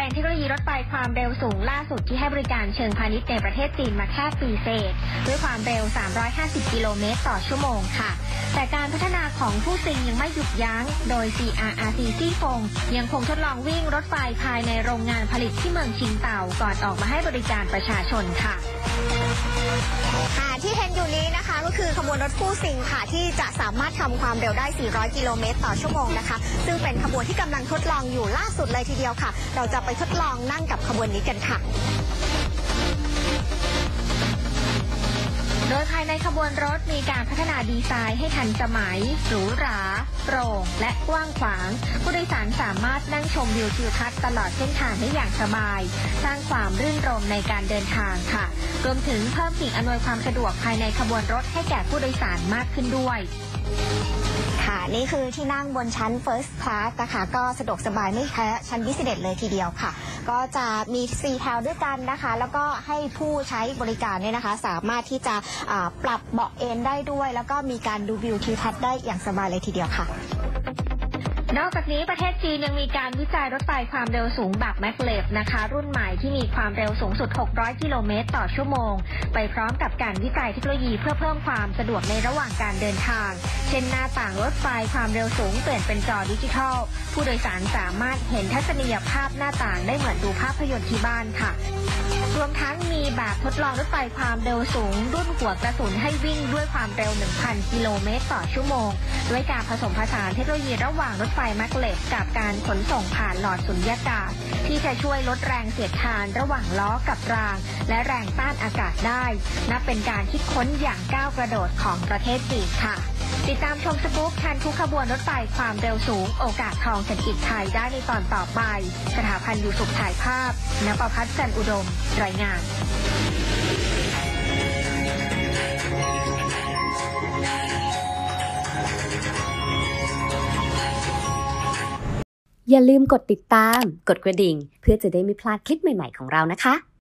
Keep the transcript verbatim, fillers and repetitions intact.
เป็นเทคโนโลยีรถไฟความเร็วสูงล่าสุดที่ให้บริการเชิงพาณิชย์ในประเทศจีนมาแค่ปีเศษด้วยความเร็วสามร้อยห้าสิบกิโลเมตรต่อชั่วโมงค่ะแต่การพัฒนาของผู้ซิงยังไม่หยุดยั้งโดย ซี อาร์ อาร์ ซี ซี่ฟงยังคงทดลองวิ่งรถไฟภายในโรงงานผลิตที่เมืองชิงเต่าก่อนออกมาให้บริการประชาชนค่ะค่ะที่เห็นอยู่นี้นะคะก็คือขบวนรถผู้ซิงค่ะที่จะสามารถทำความเร็วได้สี่ร้อยกิโลเมตรต่อชั่วโมงนะคะซึ่งเป็นขบวนที่กำลังทดลองอยู่ล่าสุดเลยทีเดียวค่ะเราจะไปทดลองนั่งกับขบวนนี้กันค่ะโดยภายในขบวนรถมีการพัฒนาดีไซน์ให้ทันสมัยหรูหราโปร่งและกว้างขวางผู้โดยสารสามารถนั่งชมวิวทิวทัศน์ตลอดเส้นทางได้อย่างสบายสร้างความรื่นรมในการเดินทางค่ะรวมถึงเพิ่มสิ่งอำนวยความสะดวกภายในขบวนรถให้แก่ผู้โดยสารมากขึ้นด้วยค่ะนี่คือที่นั่งบนชั้น First Class นะคะก็สะดวกสบายไม่แพ้ชั้น Business เลยทีเดียวค่ะก็จะมีสี่แถวด้วยกันนะคะแล้วก็ให้ผู้ใช้บริการเนี่ยนะคะสามารถที่จะปรับเบาะเอนได้ด้วยแล้วก็มีการดูวิวทิวทัศน์ได้อย่างสบายเลยทีเดียวค่ะนอกจากนี้ประเทศจีนยังมีการวิจัยรถไฟความเร็วสูงแบบแมกเลฟนะคะรุ่นใหม่ที่มีความเร็วสูงสุดหกร้อยกิโลเมตรต่อชั่วโมงไปพร้อมกับการวิจัยเทคโนโลยีเพื่อเพิ่มความสะดวกในระหว่างการเดินทางเช่นหน้าต่างรถไฟความเร็วสูงเปลี่ยนเป็นจอดิจิทัลผู้โดยสารสามารถเห็นทัศนียภาพหน้าต่างได้เหมือนดูภาพยนตร์ที่บ้านค่ะรวมทั้งมีแบบทดลองรถไฟความเร็วสูงรุ่นหัวกระสุนให้วิ่งด้วยความเร็ว หนึ่งพัน กิโลเมตรต่อชั่วโมงด้วยการผสมผสานเทคโนโลยีระหว่างรถไฟแมกเลฟกับการขนส่งผ่านหลอดสุญญากาศที่จะช่วยลดแรงเสียดทานระหว่างล้อกับรางและแรงต้านอากาศได้นับเป็นการคิดค้นอย่างก้าวกระโดดของประเทศจีนค่ะติดตามชมสกู๊ปทันทุกขบวนรถไฟความเร็วสูงโอกาสทองเศรษฐกิจไทยได้ในตอนต่อไปสถาพันธ์อยู่สุขถ่ายภาพณปภัทร จันทร์อุดมรายงานอย่าลืมกดติดตามกดกระดิ่งเพื่อจะได้ไม่พลาดคลิปใหม่ๆของเรานะคะ